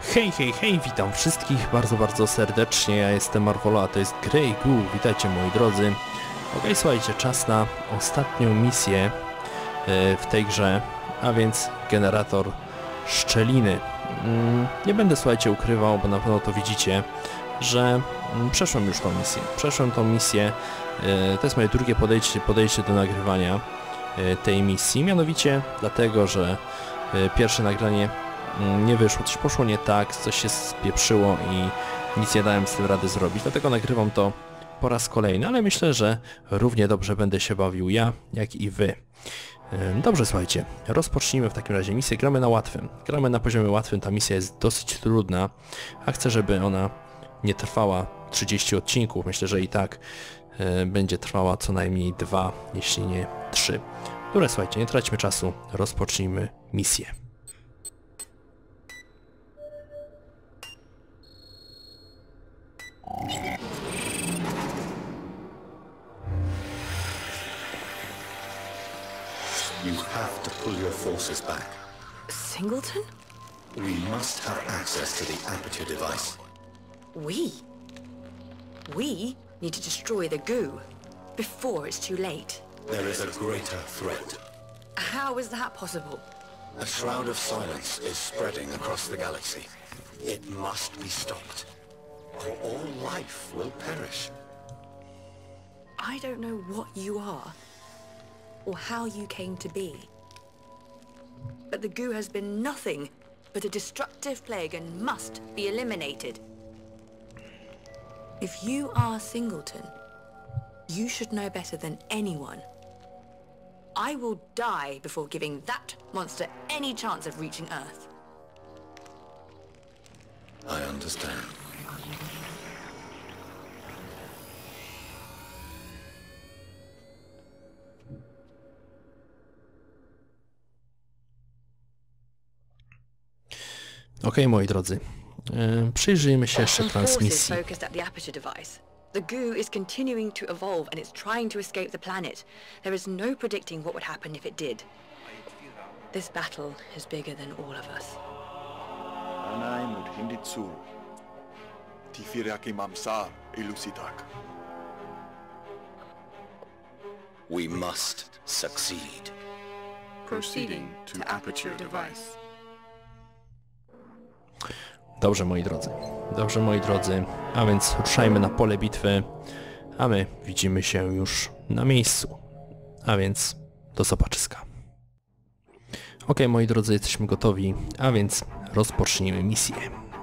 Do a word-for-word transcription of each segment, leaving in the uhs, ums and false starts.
Hej, hej, hej, witam wszystkich bardzo, bardzo serdecznie, ja jestem Marvolo, a to jest Grey Goo, witajcie moi drodzy. Ok, słuchajcie, czas na ostatnią misję yy, w tej grze, a więc generator szczeliny. Yy, nie będę, słuchajcie, ukrywał, bo na pewno to widzicie, że yy, przeszłem już tą misję, przeszłem tą misję, yy, to jest moje drugie podejście, podejście do nagrywania yy, tej misji, mianowicie dlatego, że yy, pierwsze nagranie nie wyszło, coś poszło nie tak, coś się spieprzyło i nic nie dałem z tym rady zrobić, dlatego nagrywam to po raz kolejny, ale myślę, że równie dobrze będę się bawił ja, jak i wy. Dobrze, słuchajcie, rozpocznijmy w takim razie misję, gramy na łatwym, gramy na poziomie łatwym, ta misja jest dosyć trudna, a chcę, żeby ona nie trwała trzydzieści odcinków, myślę, że i tak e, będzie trwała co najmniej dwa, jeśli nie trzy. Dobra, słuchajcie, nie traćmy czasu, rozpocznijmy misję. You have to pull your forces back. Singleton? We must have access to the Aperture device. We? We need to destroy the goo before it's too late. There is a greater threat. How is that possible? A shroud of silence is spreading across the galaxy. It must be stopped, or all life will perish. I don't know what you are, or how you came to be. But the goo has been nothing but a destructive plague and must be eliminated. If you are Singleton, you should know better than anyone. I will die before giving that monster any chance of reaching Earth. I understand. Okej, moi drodzy, e, przyjrzyjmy się jeszcze Some forces transmisji. focused at the Aperture device. The goo is continuing to evolve and it's trying to escape the planet. There is no predicting what would happen if it did. This battle is bigger than all of us. Anay mut hindi tsul. Tifiraki mamsar ilusitak. We must succeed. Proceeding to Aperture device. Dobrze, moi drodzy, dobrze, moi drodzy, a więc ruszajmy na pole bitwy, a my widzimy się już na miejscu, a więc do zobaczyska. Ok, moi drodzy, jesteśmy gotowi, a więc rozpocznijmy misję.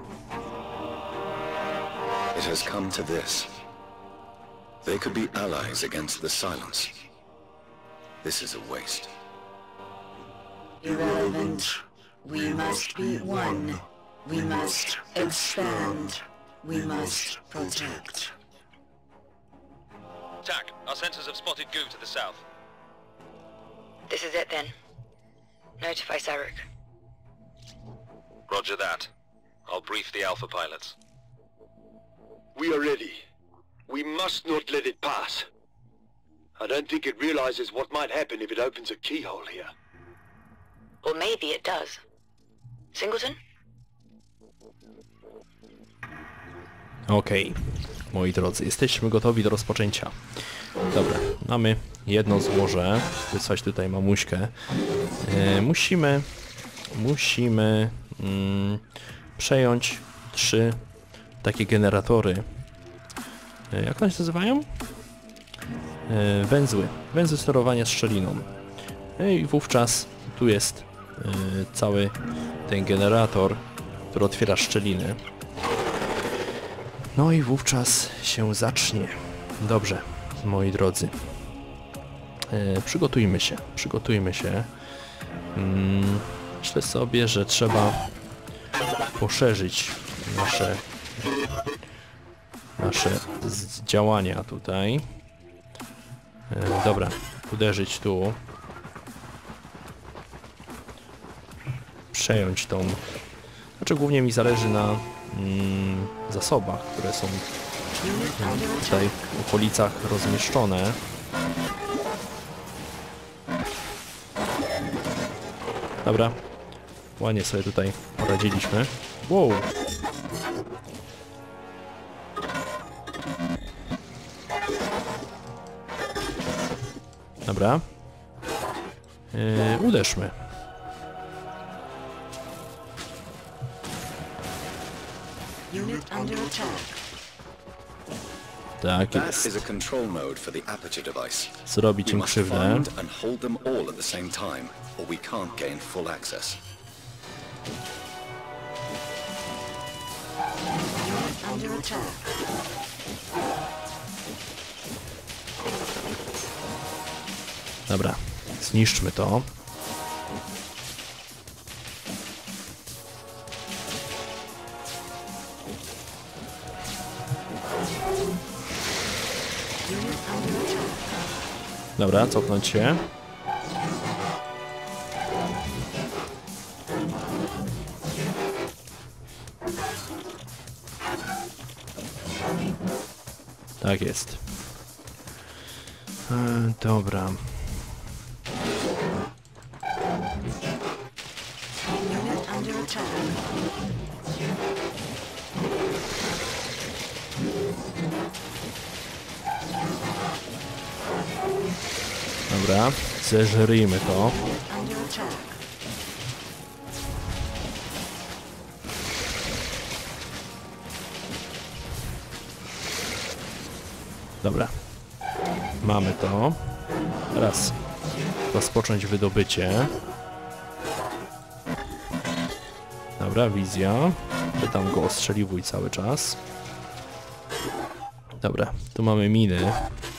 It has come to this. They could be allies against the silence. This is a waste. Irrelevant. We must be one. We must expand. We must protect. Tack, our sensors have spotted goo to the south. This is it then. Notify Sarek. Roger that. I'll brief the Alpha pilots. We are ready. We must not let it pass. I don't think it realizes what might happen if it opens a keyhole here. Or maybe it does. Singleton? Okej, moi drodzy, jesteśmy gotowi do rozpoczęcia. Dobra, mamy jedno złoże, wysłać tutaj mamuśkę. E, musimy, musimy mm, przejąć trzy takie generatory. E, jak one się nazywają? E, węzły, węzły sterowania strzeliną. E, I wówczas tu jest e, cały ten generator, który otwiera szczeliny. No i wówczas się zacznie. Dobrze, moi drodzy. E, przygotujmy się, przygotujmy się. Hmm, myślę sobie, że trzeba poszerzyć nasze, nasze działania tutaj. E, dobra, uderzyć tu. Przejąć tą... Znaczy głównie mi zależy na mm, zasobach, które są mm, tutaj w okolicach rozmieszczone. Dobra, Ładnie sobie tutaj poradziliśmy. Wow! Dobra. Yy, uderzmy. Unit under attack. Tak That jest. is a control mode for the aperture device. Zrobić We im must krzywdę. find and hold them all at the same time, or we can't gain full access. Unit under attack. Dobra, zniszczmy to. Unit under attack. Dobra, cofnąć się. Tak jest. E, dobra. Unit under attack. Dobra, zeżryjmy to. Under attack. Dobra. Mamy to. Teraz rozpocząć wydobycie. Dobra, wizja. Ty tam go ostrzeliwuj cały czas. Dobra, tu mamy miny,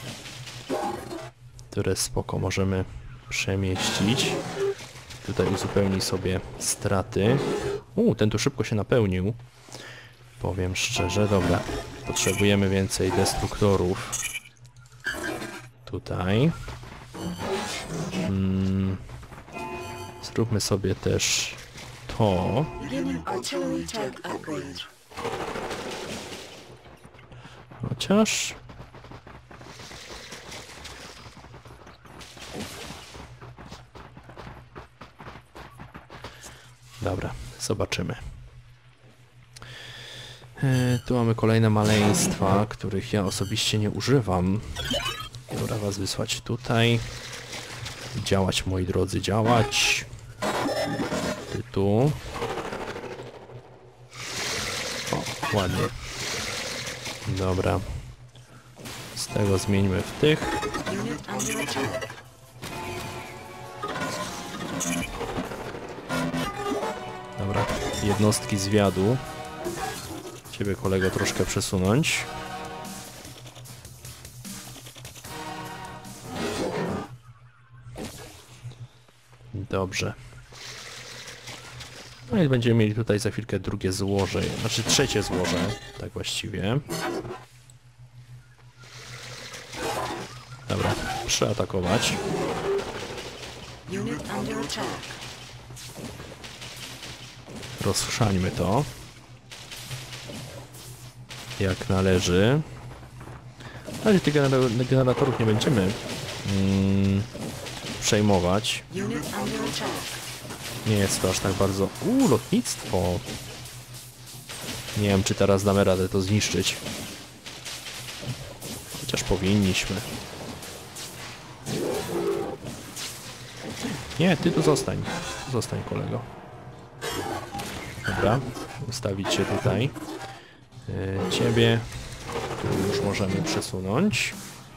które spoko możemy przemieścić. Tutaj uzupełnij sobie straty. U, ten tu szybko się napełnił. Powiem szczerze, dobra. Potrzebujemy więcej destruktorów. Tutaj. Hmm. Zróbmy sobie też to. Beginning artillery tag upgrade. Chociaż... Dobra, zobaczymy. E, tu mamy kolejne maleństwa, których ja osobiście nie używam. Dobra, was wysłać tutaj. Działać, moi drodzy, działać. Ty tu. O, ładnie. Dobra. Z tego zmieńmy w tych. Unit under attack. Dobra, jednostki zwiadu. Ciebie, kolego, troszkę przesunąć. Dobrze. No i będziemy mieli tutaj za chwilkę drugie złoże, znaczy trzecie złoże, tak właściwie. Dobra, przeatakować. Unit under attack. Rozchrzańmy to. Jak należy. Ale tych generatorów nie będziemy mm, przejmować. Unit under attack. Nie jest to aż tak bardzo... Uuu, lotnictwo! Nie wiem, czy teraz damy radę to zniszczyć. Chociaż powinniśmy. Nie, ty tu zostań. Zostań, kolego. Dobra, ustawić się tutaj. Yy, ciebie tu już możemy przesunąć.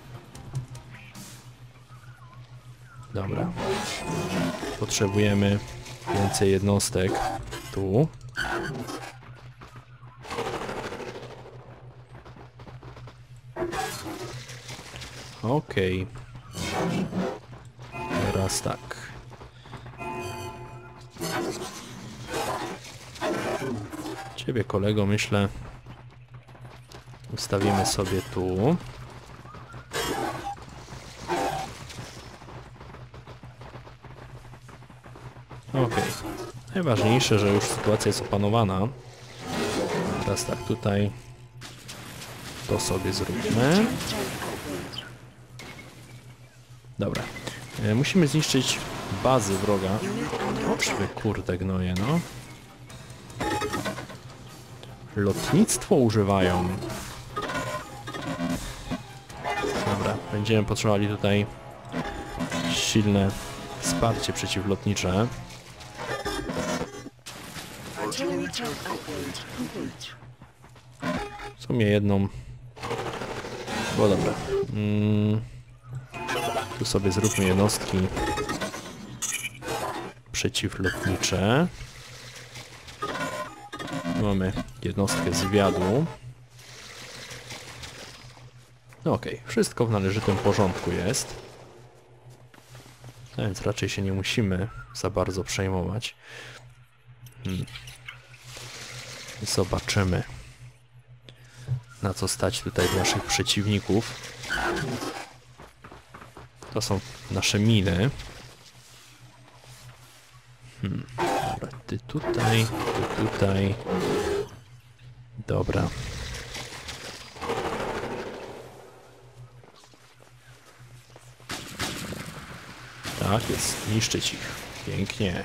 Dobra. Potrzebujemy więcej jednostek tu. Okej. Teraz tak. Ciebie, kolego, myślę, ustawimy sobie tu. Okej. Najważniejsze, że już sytuacja jest opanowana. Teraz tak, tutaj to sobie zróbmy. Dobra. E, musimy zniszczyć bazy wroga. O, wy kurde gnoje, no. Lotnictwo używają. Dobra, będziemy potrzebowali tutaj silne wsparcie przeciwlotnicze. W sumie jedną. Bo dobra. Mm. Tu sobie zróbmy jednostki przeciwlotnicze. Mamy jednostkę zwiadu. No okej, okay. Wszystko w należytym porządku jest. A więc raczej się nie musimy za bardzo przejmować. Hmm. Zobaczymy, na co stać tutaj naszych przeciwników. To są nasze miny. Hmm. Dobra, ty tutaj, ty tutaj. Dobra. Tak jest, niszczyć ich. Pięknie.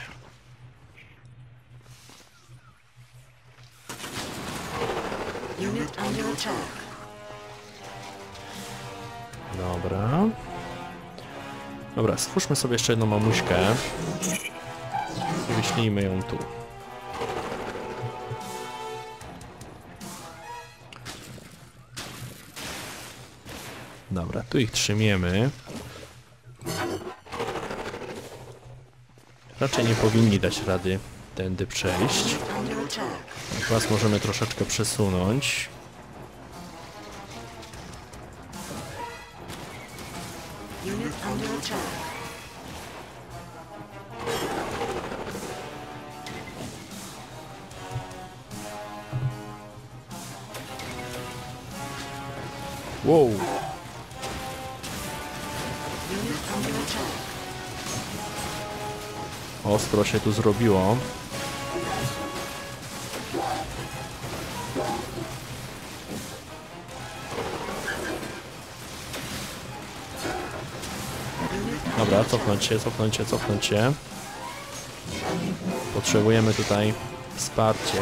Dobra. Dobra, stwórzmy sobie jeszcze jedną mamuśkę. I wyślijmy ją tu. Dobra, tu ich trzymiemy. Raczej nie powinni dać rady tędy przejść. Was możemy troszeczkę przesunąć. Wow. Ostro się tu zrobiło. Dobra, cofnąć się, cofnąć się, cofnąć się. Potrzebujemy tutaj wsparcie.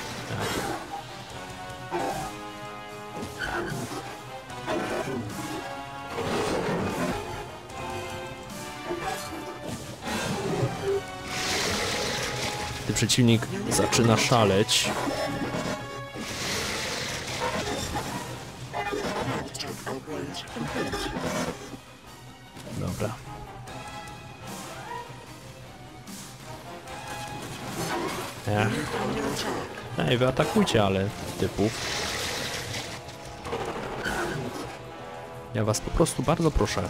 Gdy przeciwnik zaczyna szaleć, dobra. Ech. Ej, wy atakujcie, ale typów. Ja was po prostu bardzo proszę.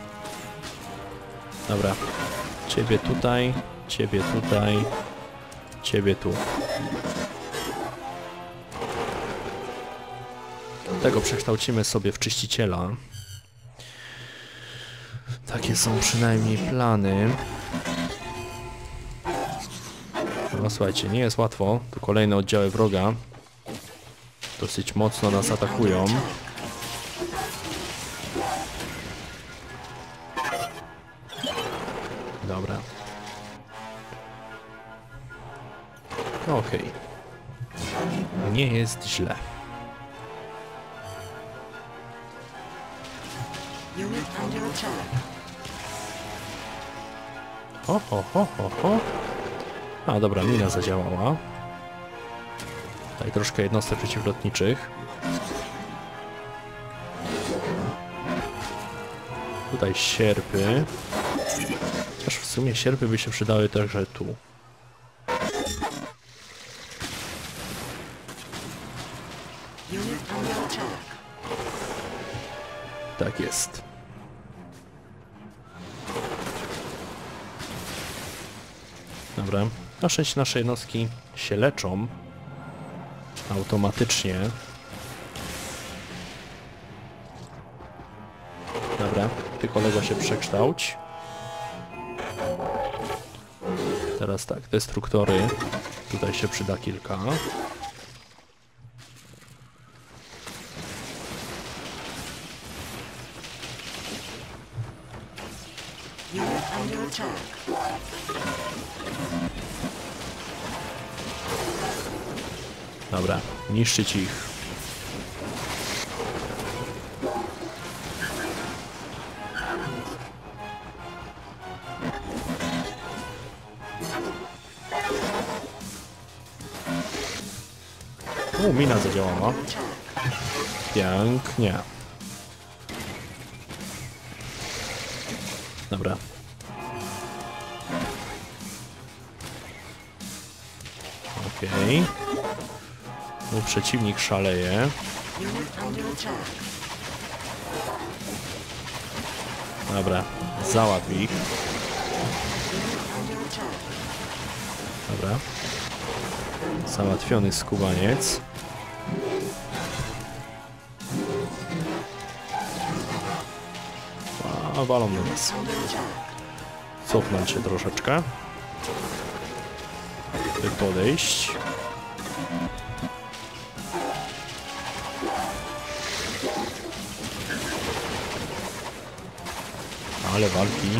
Dobra. Ciebie tutaj, ciebie tutaj, ciebie tu. Tego przekształcimy sobie w czyściciela. Takie są przynajmniej plany. No słuchajcie, nie jest łatwo. Tu kolejne oddziały wroga dosyć mocno nas atakują. Dobra. Okej. Okay. Nie jest źle. Ho, ho, ho, ho, ho. A dobra, mina zadziałała. Tutaj troszkę jednostek przeciwlotniczych. Tutaj sierpy. Chociaż w sumie sierpy by się przydały także tu. Tak jest. Dobra. Na szczęście nasze jednostki się leczą automatycznie. Dobra, ty kolego się przekształć. Teraz tak, destruktory. Tutaj się przyda kilka. under attack. Dobra, niszczyć ich. U, mina zadziałała. Pięknie. Dobra. Okej. Okay. Przeciwnik szaleje. Dobra, załatw ich. Dobra. Załatwiony skubaniec. A, walą do nas. Cofnąć się troszeczkę. By podejść. Ale walki.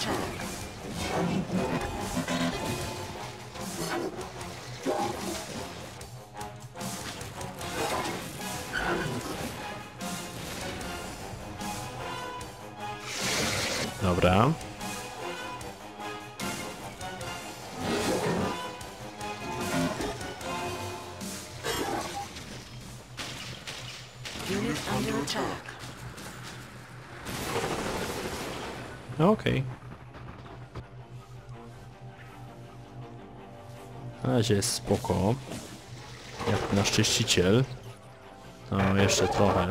Dobra. Unit under attack. Okej. Okay. Na razie jest spoko. Jak nasz czyściciel. No, jeszcze trochę.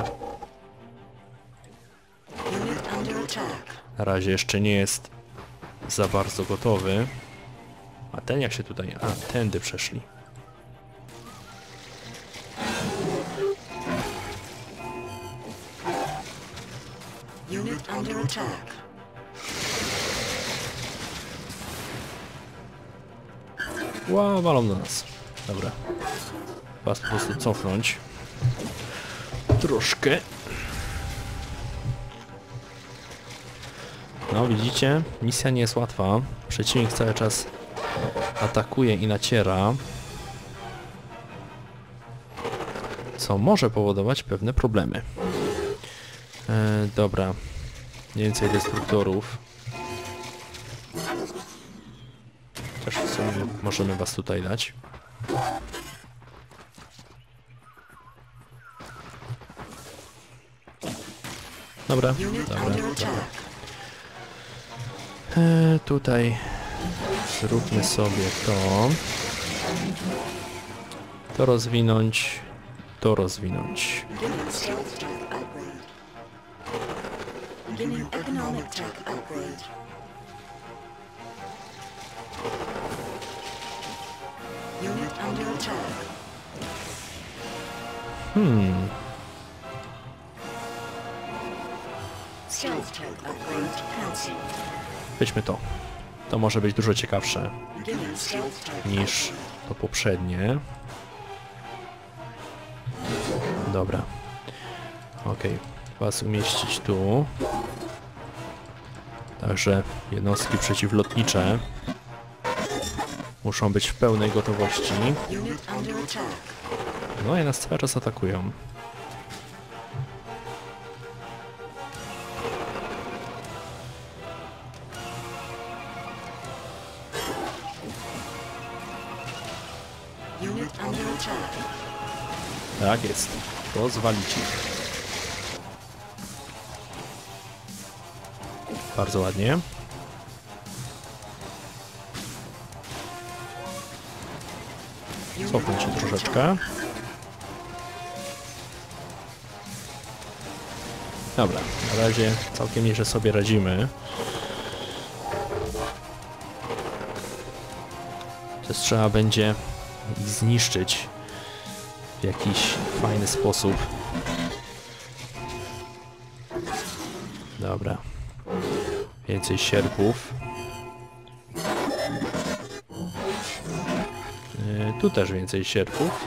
Unit under attack. Na razie jeszcze nie jest za bardzo gotowy. A ten jak się tutaj... A, tędy przeszli. Unit under attack. Ła, walą do nas. Dobra. Was po prostu cofnąć. Troszkę. No widzicie, misja nie jest łatwa. Przeciwnik cały czas atakuje i naciera. Co może powodować pewne problemy. E, dobra. Więcej destruktorów. Też w sumie możemy was tutaj dać. Dobra, dobra, dobra. E, tutaj zróbmy sobie to. To rozwinąć. To rozwinąć. Hmm. Weźmy to. To może być dużo ciekawsze niż to poprzednie. Dobra. Ok. Was umieścić tu. Także jednostki przeciwlotnicze muszą być w pełnej gotowości. No i nas cały czas atakują. Tak jest. Rozwalić ich. Bardzo ładnie. Cofnę się troszeczkę. Dobra, na razie całkiem nieźle sobie radzimy. Też trzeba będzie ich zniszczyć w jakiś fajny sposób. Dobra. Więcej sierpów. Yy, tu też więcej sierpów.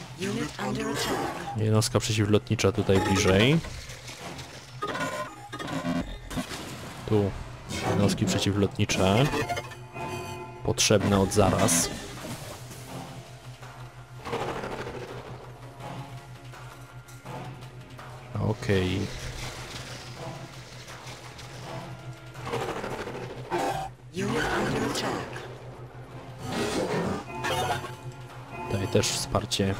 Jednostka przeciwlotnicza tutaj bliżej. Tu jednostki przeciwlotnicze. Potrzebne od zaraz. Okej. Okay. Tutaj też wsparcie.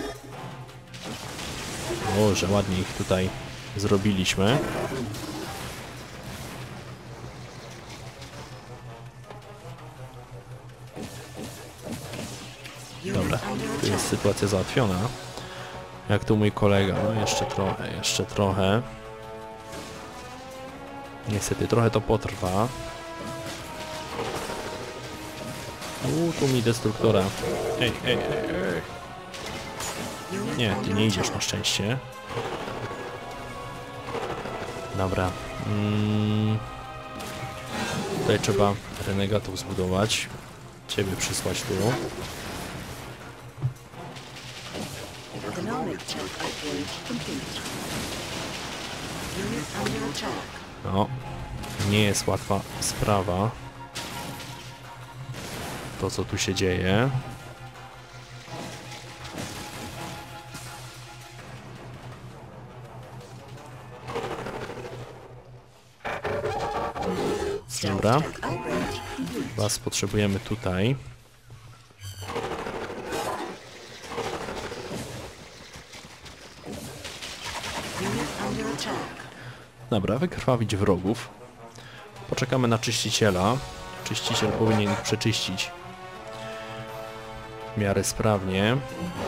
O, że ładnie ich tutaj zrobiliśmy. Dobra, tu jest sytuacja załatwiona. Jak tu mój kolega? No jeszcze trochę, jeszcze trochę. Niestety trochę to potrwa. Uuu, tu mi destruktora. Ej, ej, ej, ej. Nie, ty nie idziesz na szczęście. Dobra. Mm. Tutaj trzeba renegatów zbudować. Ciebie przysłać tu. No, nie jest łatwa sprawa. To, co tu się dzieje. Dobra. Was potrzebujemy tutaj. Dobra, wykrwawić wrogów. Poczekamy na czyściciela. Czyściciel powinien ich przeczyścić w miarę sprawnie.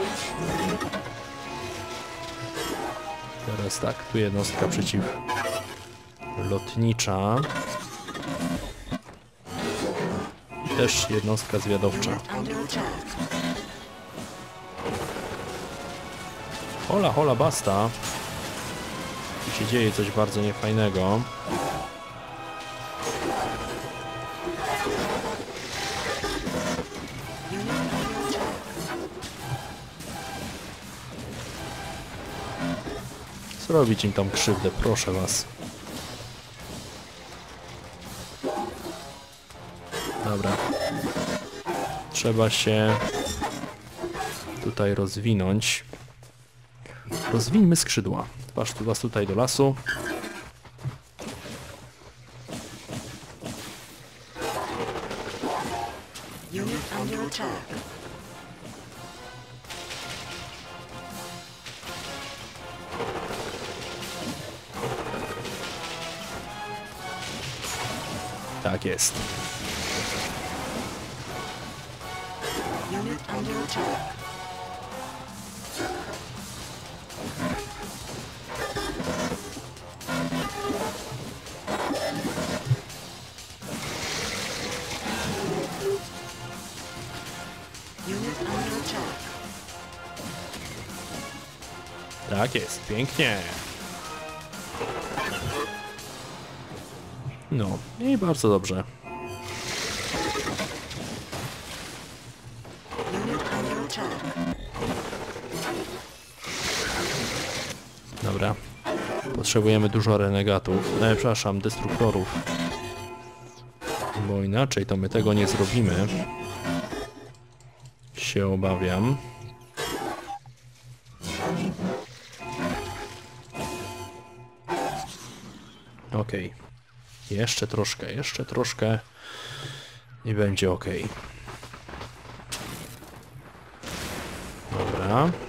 Teraz tak, tu jednostka przeciwlotnicza. I też jednostka zwiadowcza. Hola, hola, basta. Tu się dzieje coś bardzo niefajnego. Zrobić im tam krzywdę, proszę was. Dobra. Trzeba się tutaj rozwinąć. Rozwijmy skrzydła. Patrz tu was tutaj do lasu. Tak jest. Tak jest, pięknie. No i bardzo dobrze. Dobra. Potrzebujemy dużo renegatów. No, przepraszam, destruktorów. Bo inaczej to my tego nie zrobimy. Się obawiam. Okej. Okay. Jeszcze troszkę, jeszcze troszkę i będzie ok. Dobra.